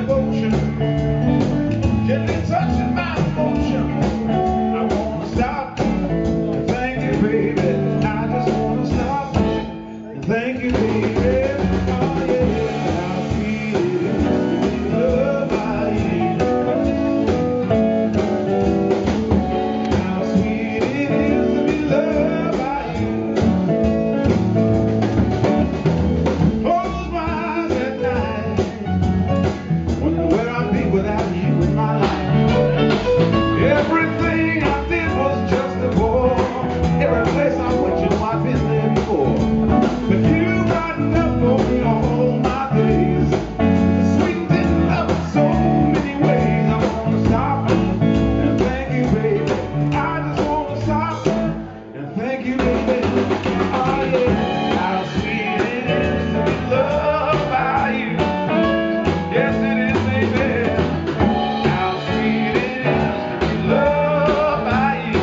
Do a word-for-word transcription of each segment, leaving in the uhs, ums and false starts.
devotion, gently touching my emotion. I wanna stop and thank you, baby. I just wanna stop and thank you, baby. Oh yeah, how sweet it is to be loved by you. How sweet it is to be loved by you. Close my eyes at night, wonder where I'd be without you in my life. Everything I did was just a bore. Every place I went, you know I've been there before. But you got enough for me all my days. Sweet and love in so many ways. I wanna stop and thank you, baby. I just wanna stop and thank you, baby. Oh yeah, how sweet it is to be loved by you. Yes, it is, baby. How sweet it is to be loved by you.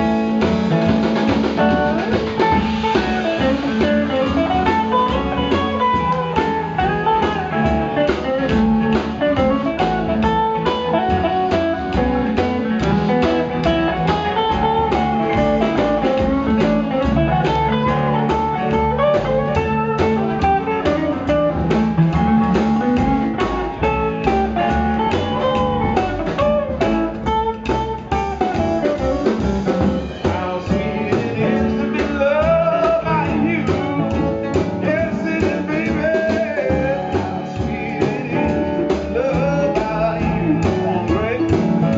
How sweet it is to be loved by you. Yes, it is, baby. How sweet it is to be loved by you. Come on, Greg.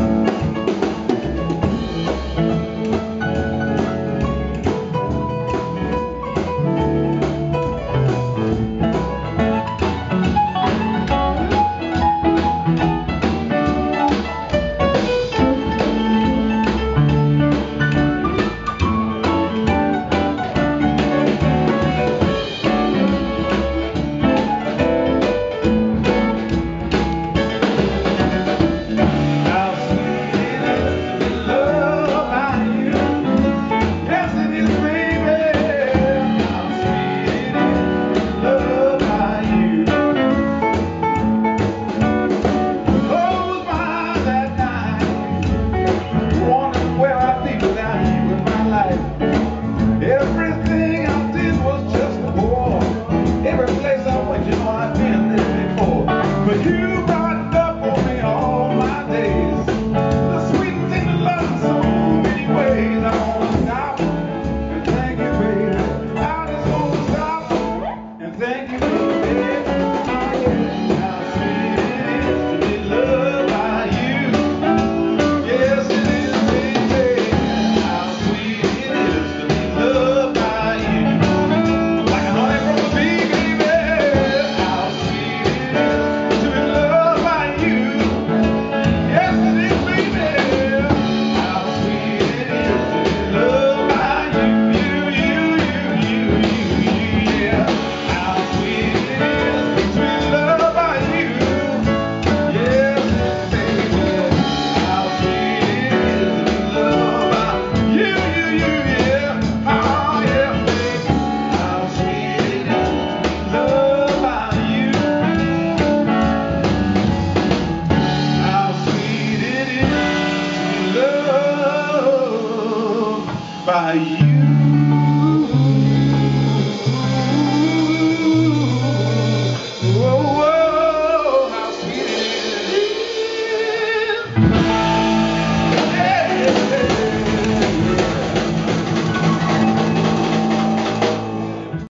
How sweet it is to be loved by you. Yes, it is, baby. How sweet it is to be loved by you. Close my eyes at night, wondering where I'd be without you in my life. Everything I did was just a bore. Every place I went, you know I've been there before. But you